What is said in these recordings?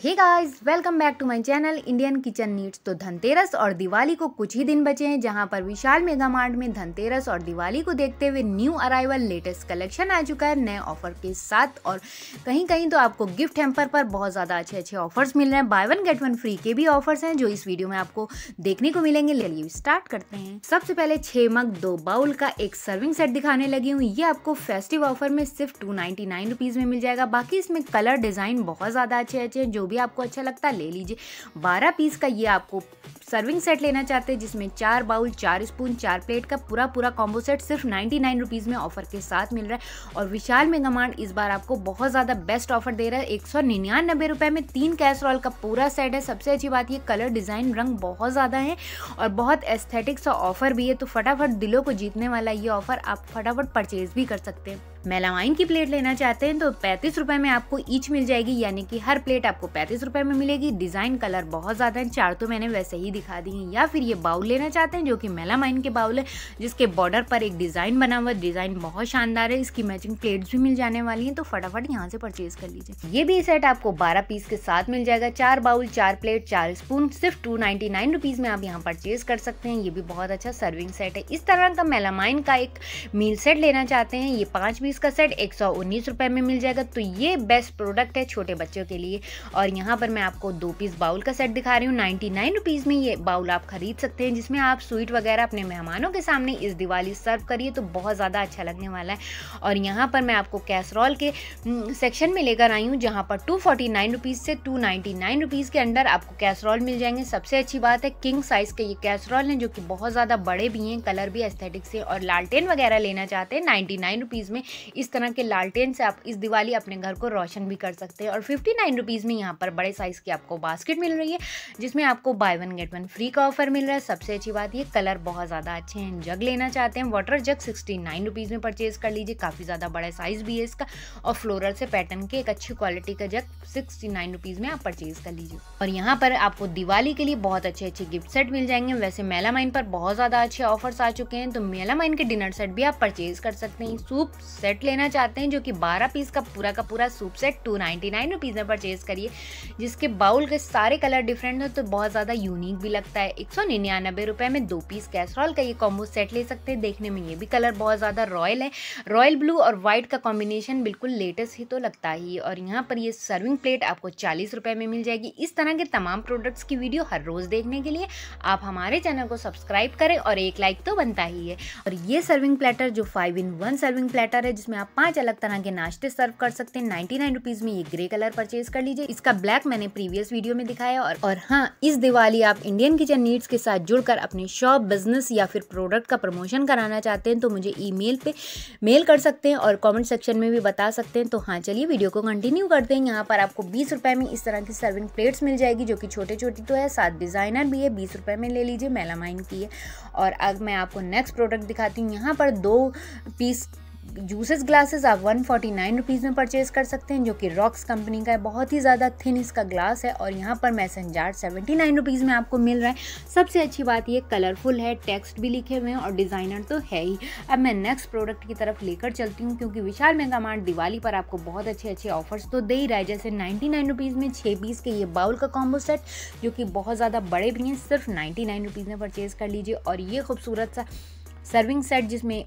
Hey guys, welcome back to my channel Indian Kitchen Needs. तो धनतेरस और दिवाली को कुछ ही दिन बचे हैं, जहां पर विशाल मेगा मार्ट में धनतेरस और दिवाली को देखते हुए न्यू अराइवल लेटेस्ट कलेक्शन आ चुका है नए ऑफर के साथ। और कहीं कहीं तो आपको गिफ्ट हैम्पर पर बहुत ज़्यादा अच्छे ऑफर्स मिल रहे हैं। Buy one get one free के भी ऑफर्स हैं जो इस वीडियो में आपको देखने को मिलेंगे। चलिए स्टार्ट करते हैं। सबसे पहले 6 मग 2 बाउल का एक सर्विंग सेट दिखाने लगी हूँ। ये आपको फेस्टिव ऑफर में सिर्फ 299 रुपीज़ में मिल जाएगा। बाकी इसमें कलर डिज़ाइन बहुत ज़्यादा अच्छे जो भी आपको अच्छा लगता है ले लीजिए। 12 पीस का ये आपको सर्विंग सेट लेना चाहते हैं जिसमें 4 बाउल 4 स्पून 4 प्लेट का पूरा कॉम्बो सेट सिर्फ 99 रुपीज़ में ऑफर के साथ मिल रहा है। और विशाल मेगा मार्ट इस बार आपको बहुत ज़्यादा बेस्ट ऑफर दे रहा है। 199 रुपये में 3 कैसरोल का पूरा सेट है। सबसे अच्छी बात ये कलर डिज़ाइन रंग बहुत ज़्यादा है और बहुत एस्थेटिक सा ऑफर भी है। तो फटाफट दिलों को जीतने वाला ये ऑफर आप फटाफट परचेज भी कर सकते हैं। मेलामाइन की प्लेट लेना चाहते हैं तो 35 रुपये में आपको ईच मिल जाएगी, यानी कि हर प्लेट आपको 35 रुपये में मिलेगी। डिज़ाइन कलर बहुत ज़्यादा है, 4 तो मैंने वैसे ही दिखा दी हैं। या फिर ये बाउल लेना चाहते हैं जो कि मेलामाइन के बाउल है जिसके बॉर्डर पर एक डिज़ाइन बना हुआ। डिज़ाइन बहुत शानदार है। इसकी मैचिंग प्लेट्स भी मिल जाने वाली हैं, तो फटाफट यहाँ से परचेज कर लीजिए। ये भी सेट आपको 12 पीस के साथ मिल जाएगा। 4 बाउल 4 प्लेट 4 स्पून सिर्फ 299 रुपीज़ में आप यहाँ परचेज कर सकते हैं। ये भी बहुत अच्छा सर्विंग सेट है। इस तरह का मेलामाइन का एक मील सेट लेना चाहते हैं, ये 5 पीस का सेट 119 रुपये में मिल जाएगा। तो ये बेस्ट प्रोडक्ट है छोटे बच्चों के लिए। और यहाँ पर मैं आपको 2 पीस बाउल का सेट दिखा रही हूँ। 99 रुपीज़ में ये बाउल आप खरीद सकते हैं, जिसमें आप स्वीट वगैरह अपने मेहमानों के सामने इस दिवाली सर्व करिए तो बहुत ज़्यादा अच्छा लगने वाला है। और यहाँ पर मैं आपको कैसरोल के सेक्शन में लेकर आई हूँ, जहाँ पर 249 रुपीज़ से 299 रुपीज़ के अंदर आपको कैसरोल मिल जाएंगे। सबसे अच्छी बात है किंग साइज़ के ये कैसरोल हैं जो कि बहुत ज़्यादा बड़े भी हैं, कलर भी एस्थेटिक से। और लालटेन वगैरह लेना चाहते हैं 99 रुपीज़ में इस तरह के लालटेन से आप इस दिवाली अपने घर को रोशन भी कर सकते हैं। और 59 रुपीज़ में यहाँ पर बड़े साइज़ की आपको बास्केट मिल रही है जिसमें आपको buy one get one free का ऑफर मिल रहा है। सबसे अच्छी बात ये कलर बहुत ज़्यादा अच्छे हैं। जग लेना चाहते हैं, वाटर जग 69 रुपीज़ में परचेज कर लीजिए। काफ़ी ज़्यादा बड़ा साइज़ भी है इसका और फ्लोरल से पैटर्न के एक अच्छी क्वालिटी का जग 69 रुपीज़ में आप परचेज कर लीजिए। और यहाँ पर आपको दिवाली के लिए बहुत अच्छे गिफ्ट सेट मिल जाएंगे। वैसे मेलामाइन पर बहुत ज़्यादा अच्छे ऑफर्स आ चुके हैं, तो मेलामाइन के डिनर सेट भी आप परचेज कर सकते हैं। सूप सेट लेना चाहते हैं जो कि 12 पीस का पूरा सूप सेट 299 रुपीज़ में परचेज करिए, जिसके बाउल के सारे कलर डिफरेंट है तो बहुत ज़्यादा यूनिक भी लगता है। 199 रुपये में 2 पीस कैसरोल का ये कॉम्बो सेट ले सकते हैं। देखने में ये भी कलर बहुत ज़्यादा रॉयल है। रॉयल ब्लू और वाइट का कॉम्बिनेशन बिल्कुल लेटेस्ट ही तो लगता ही। और यहाँ पर ये सर्विंग प्लेट आपको 40 रुपये में मिल जाएगी। इस तरह के तमाम प्रोडक्ट्स की वीडियो हर रोज़ देखने के लिए आप हमारे चैनल को सब्सक्राइब करें और एक लाइक तो बनता ही है। और ये सर्विंग प्लेटर जो 5 in 1 सर्विंग प्लेटर है जिसमें आप 5 अलग तरह के नाश्ते सर्व कर सकते हैं। 99 रुपीज़ में ये ग्रे कलर परचेज कर लीजिए। इसका ब्लैक मैंने प्रीवियस वीडियो में दिखाया। और हाँ, इस दिवाली आप इंडियन किचन नीड्स के साथ जुड़कर अपनी शॉप, बिजनेस या फिर प्रोडक्ट का प्रमोशन कराना चाहते हैं तो मुझे ईमेल पे मेल कर सकते हैं और कमेंट सेक्शन में भी बता सकते हैं। तो हाँ, चलिए वीडियो को कंटिन्यू करते हैं। यहाँ पर आपको 20 रुपये में इस तरह की सर्विंग प्लेट्स मिल जाएगी जो कि छोटी तो है, साथ डिज़ाइनर भी है। 20 रुपये में ले लीजिए, मेलामाइन की है। और अब मैं आपको नेक्स्ट प्रोडक्ट दिखाती हूँ। यहाँ पर 2 पीस जूसेस ग्लासेस आप 149 रुपीज़ में परचेज कर सकते हैं जो कि रॉक्स कंपनी का है। बहुत ही ज़्यादा थिन इसका ग्लास है। और यहाँ पर मैसन जार 79 रुपीज़ में आपको मिल रहा है। सबसे अच्छी बात ये कलरफुल है, टेक्स्ट भी लिखे हुए हैं और डिज़ाइनर तो है ही। अब मैं नेक्स्ट प्रोडक्ट की तरफ लेकर चलती हूँ, क्योंकि विशाल मेगा मार्ट दिवाली पर आपको बहुत अच्छे ऑफर्स तो दे ही रहा है। जैसे 99 रुपीज़ में 6 पीस के ये बाउल का कॉम्बो सेट जो कि बहुत ज़्यादा बड़े भी हैं, सिर्फ 99 रुपीज़ में परचेज़ कर लीजिए। और ये खूबसूरत सा सर्विंग सेट जिसमें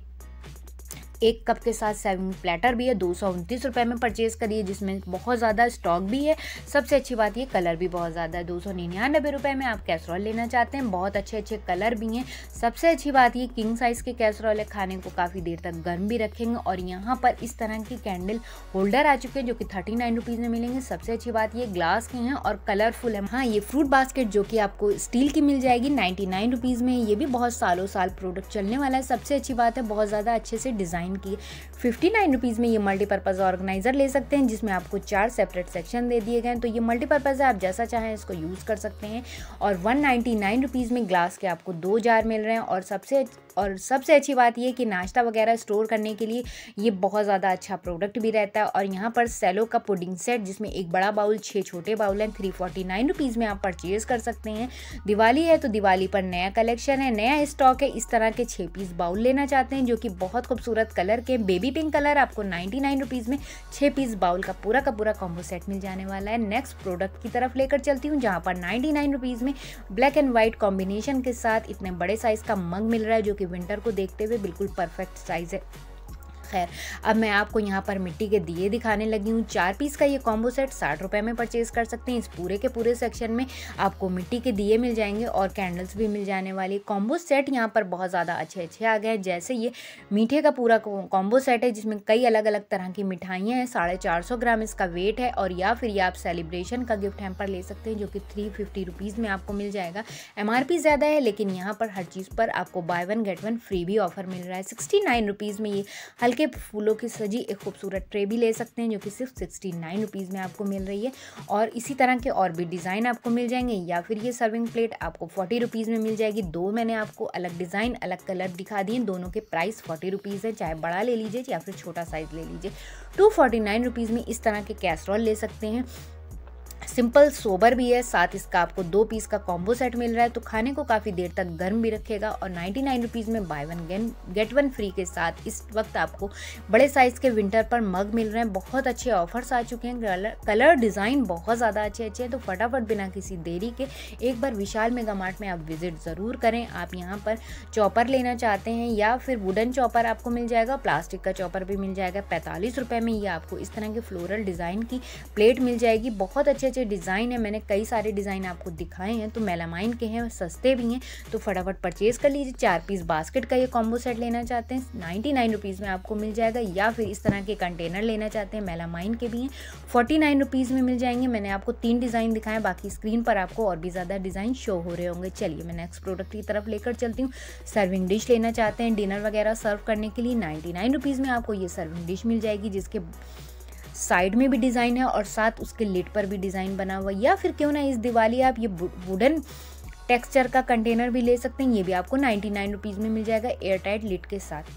1 कप के साथ सर्विंग प्लेटर भी है, 229 रुपये में परचेज करिए, जिसमें बहुत ज़्यादा स्टॉक भी है। सबसे अच्छी बात ये कलर भी बहुत ज़्यादा है। 299 रुपये में आप कैसरोल लेना चाहते हैं, बहुत अच्छे कलर भी हैं। सबसे अच्छी बात ये किंग साइज़ के कैसरोल है, खाने को काफ़ी देर तक गर्म भी रखेंगे। और यहाँ पर इस तरह की कैंडल होल्डर आ चुके हैं जो कि 39 रुपीज़ में मिलेंगे। सबसे अच्छी बात ये ग्लास के हैं और कलरफुल है। हाँ, ये फ्रूट बास्केट जो कि आपको स्टील की मिल जाएगी 99 रुपीज़ में। ये भी बहुत सालों साल प्रोडक्ट चलने वाला है। सबसे अच्छी बात है बहुत ज़्यादा अच्छे से डिज़ाइन की। 59 रुपीज़ में ये मल्टीपर्पज़ ऑर्गेनाइजर ले सकते हैं जिसमें आपको 4 सेपरेट सेक्शन दे दिए गए हैं। तो ये मल्टीपर्पज़ है, आप जैसा चाहें इसको यूज़ कर सकते हैं। और 199 रुपीज़ में ग्लास के आपको 2 जार मिल रहे हैं। और सबसे और सबसे अच्छी बात ये कि नाश्ता वगैरह स्टोर करने के लिए ये बहुत ज़्यादा अच्छा प्रोडक्ट भी रहता है। और यहाँ पर सेलो का पुडिंग सेट जिसमें एक बड़ा बाउल 6 छोटे बाउल हैं 349 रुपीज़ में आप परचेज कर सकते हैं। दिवाली है तो दिवाली पर नया कलेक्शन है, नया स्टॉक है। इस तरह के 6 पीस बाउल लेना चाहते हैं जो कि बहुत खूबसूरत कलर के बेबी पिंक कलर, आपको 99 रुपीज़ में 6 पीस बाउल का पूरा कॉम्बो सेट मिल जाने वाला है। नेक्स्ट प्रोडक्ट की तरफ लेकर चलती हूँ जहाँ पर 99 रुपीज़ में ब्लैक एंड व्हाइट कॉम्बिनेशन के साथ इतने बड़े साइज़ का मग मिल रहा है जो कि विंटर को देखते हुए बिल्कुल परफेक्ट साइज़ है। खैर, अब मैं आपको यहाँ पर मिट्टी के दिए दिखाने लगी हूँ। 4 पीस का ये कॉम्बो सेट 60 रुपये में परचेज कर सकते हैं। इस पूरे के पूरे सेक्शन में आपको मिट्टी के दिए मिल जाएंगे और कैंडल्स भी मिल जाने वाली। कॉम्बो सेट यहाँ पर बहुत ज़्यादा अच्छे आ गए हैं। जैसे ये मीठे का पूरा कॉम्बो सेट है जिसमें कई अलग अलग तरह की मिठाइयाँ हैं। 450 ग्राम इसका वेट है। और या फिर ये आप सेलिब्रेशन का गिफ्ट हैम्पर ले सकते हैं जो कि 350 रुपीज़ में आपको मिल जाएगा। MRP ज़्यादा है लेकिन यहाँ पर हर चीज़ पर आपको buy one get one free भी ऑफर मिल रहा है। 69 रुपीज़ में ये के फूलों की सजी एक खूबसूरत ट्रे भी ले सकते हैं जो कि सिर्फ 69 रुपीज़ में आपको मिल रही है। और इसी तरह के और भी डिज़ाइन आपको मिल जाएंगे। या फिर ये सर्विंग प्लेट आपको 40 रुपीज़ में मिल जाएगी। दो मैंने आपको अलग डिज़ाइन अलग कलर दिखा दिए, दोनों के प्राइस 40 रुपीज़ है। चाहे बड़ा ले लीजिए या फिर छोटा साइज़ ले लीजिए। 249 रुपीज़ में इस तरह के कैसरोल ले सकते हैं। सिंपल सोबर भी है, साथ इसका आपको 2 पीस का कॉम्बो सेट मिल रहा है तो खाने को काफ़ी देर तक गर्म भी रखेगा। और 99 रुपीज़ में buy one get one free के साथ इस वक्त आपको बड़े साइज़ के विंटर पर मग मिल रहे हैं। बहुत अच्छे ऑफर्स आ चुके हैं। कलर डिज़ाइन बहुत ज़्यादा अच्छे हैं तो फटाफट बिना किसी देरी के एक बार विशाल मेगा मार्ट में आप विजिट ज़रूर करें। आप यहाँ पर चॉपर लेना चाहते हैं या फिर वुडन चॉपर आपको मिल जाएगा, प्लास्टिक का चॉपर भी मिल जाएगा। 45 रुपये में ये आपको इस तरह के फ्लोरल डिज़ाइन की प्लेट मिल जाएगी। बहुत अच्छे डिज़ाइन है, मैंने कई सारे डिज़ाइन आपको दिखाए हैं तो मेलामाइन के हैं, सस्ते भी हैं तो फटाफट परचेज कर लीजिए। 4 पीस बास्केट का ये कॉम्बो सेट लेना चाहते हैं 99 रुपीज़ में आपको मिल जाएगा। या फिर इस तरह के कंटेनर लेना चाहते हैं, मेलामाइन के भी हैं, 49 रुपीज़ में मिल जाएंगे। मैंने आपको 3 डिज़ाइन दिखाए, बाकी स्क्रीन पर आपको और भी ज़्यादा डिज़ाइन शो हो रहे होंगे। चलिए मैं नेक्स्ट प्रोडक्ट की तरफ लेकर चलती हूँ। सर्विंग डिश लेना चाहते हैं डिनर वगैरह सर्व करने के लिए, 99 रुपीज़ में आपको ये सर्विंग डिश मिल जाएगी जिसके साइड में भी डिज़ाइन है और साथ उसके लिड पर भी डिज़ाइन बना हुआ। या फिर क्यों ना इस दिवाली आप ये वुडन टेक्सचर का कंटेनर भी ले सकते हैं, ये भी आपको 99 रुपीज़ में मिल जाएगा एयर टाइट लिड के साथ।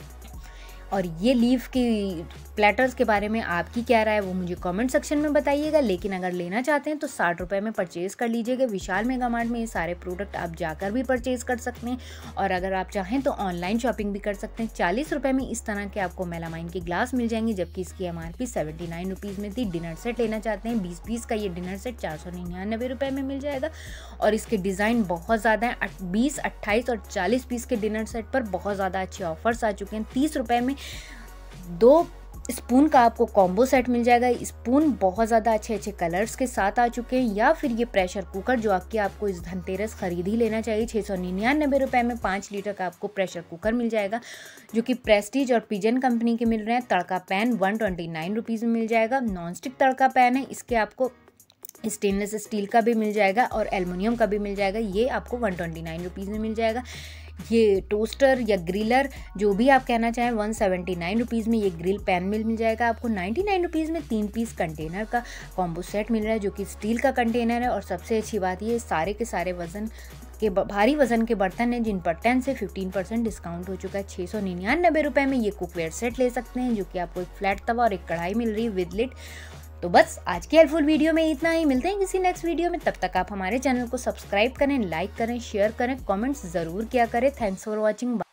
और ये लीफ की प्लेटर्स के बारे में आपकी क्या राय है वो मुझे कमेंट सेक्शन में बताइएगा। लेकिन अगर लेना चाहते हैं तो 60 रुपये में परचेज़ कर लीजिएगा। विशाल मेगा मार्ट में ये सारे प्रोडक्ट आप जाकर भी परचेज़ कर सकते हैं और अगर आप चाहें तो ऑनलाइन शॉपिंग भी कर सकते हैं। 40 रुपये में इस तरह के आपको मेलामाइन के ग्लास मिल जाएंगे जबकि इसकी MRP 79 रुपीज़ में थी। डिनर सेट लेना चाहते हैं 20 पीस का ये डिनर सेट 499 रुपये में मिल जाएगा और इसके डिज़ाइन बहुत ज़्यादा हैं। 20, 28 और 40 पीस के डिनर सेट पर बहुत ज़्यादा अच्छे ऑफर्स आ चुके हैं। 30 रुपये में 2 स्पून का आपको कॉम्बो सेट मिल जाएगा। स्पून बहुत ज़्यादा अच्छे कलर्स के साथ आ चुके हैं। या फिर ये प्रेशर कुकर जो आपको इस धनतेरस खरीद ही लेना चाहिए। 699 रुपये में 5 लीटर का आपको प्रेशर कुकर मिल जाएगा जो कि प्रेस्टीज और पिजन कंपनी के मिल रहे हैं। तड़का पैन 129 रुपीज़ में मिल जाएगा। नॉन स्टिक तड़का पैन है, इसके आपको स्टेनलेस स्टील का भी मिल जाएगा और एल्युमिनियम का भी मिल जाएगा। ये आपको 129 रुपीज़ में मिल जाएगा। ये टोस्टर या ग्रिलर जो भी आप कहना चाहें 179 रुपीज़ में ये ग्रिल पैन मिल जाएगा आपको। 99 रुपीज़ में 3 पीस कंटेनर का कॉम्बो सेट मिल रहा है जो कि स्टील का कंटेनर है। और सबसे अच्छी बात ये सारे के सारे भारी वजन के बर्तन हैं जिन पर 10 से 15% डिस्काउंट हो चुका है। 699 रुपये में ये कुकवेयर सेट ले सकते हैं जो कि आपको एक फ्लैट तवा और एक कढ़ाई मिल रही है विद लिड। तो बस आज की हेल्पफुल वीडियो में इतना ही। मिलते हैं किसी नेक्स्ट वीडियो में, तब तक आप हमारे चैनल को सब्सक्राइब करें, लाइक करें, शेयर करें, कमेंट्स ज़रूर किया करें। Thanks for watching.